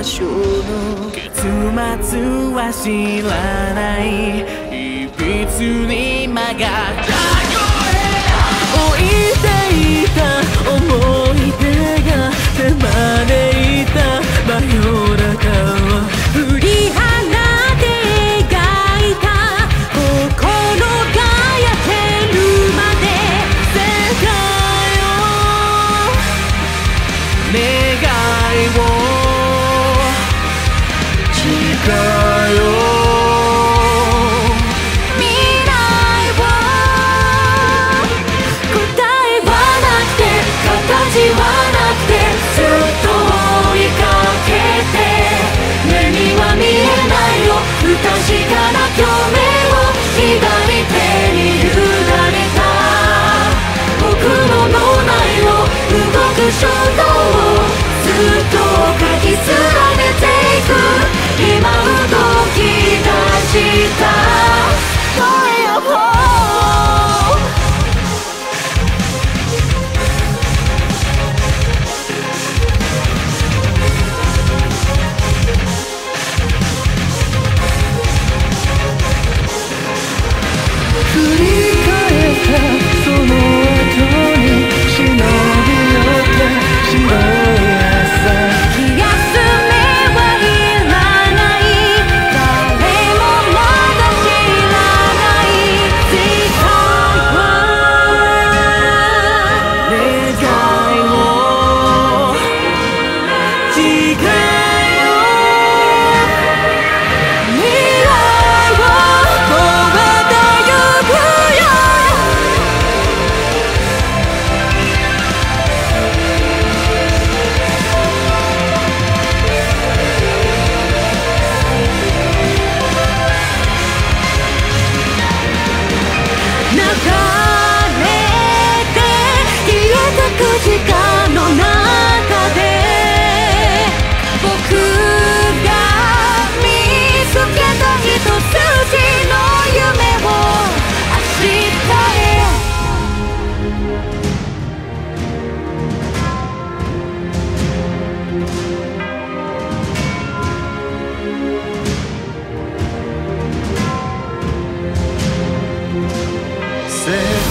所の結末は知らないいびつに曲がった置いていた思い出が迫っていた真夜中は振り払って描いた心が焼けるまで世界を願いを誓いを不確かな共鳴を左手に委ねた僕の脳内を動く衝動をずっと書き連ねていく今動き出した声を振り返ったその後に忍び寄った白い朝気休めはいらない誰もまだ知らない世界は願いを誓いを未来を時間の中で僕が見つけた一筋の夢を明日へせ